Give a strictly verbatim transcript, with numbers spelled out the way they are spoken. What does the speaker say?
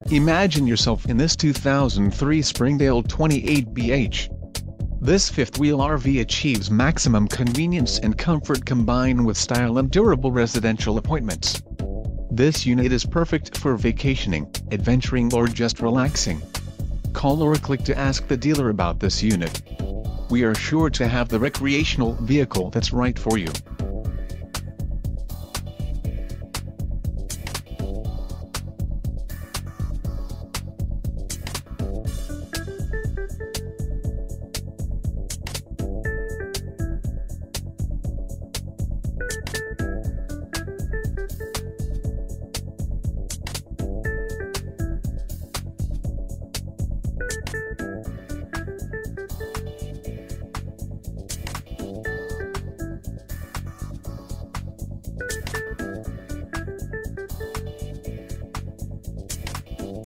Imagine yourself in this two thousand three Springdale twenty-eight B H. This fifth-wheel R V achieves maximum convenience and comfort combined with style and durable residential appointments. This unit is perfect for vacationing, adventuring or just relaxing. Call or click to ask the dealer about this unit. We are sure to have the recreational vehicle that's right for you.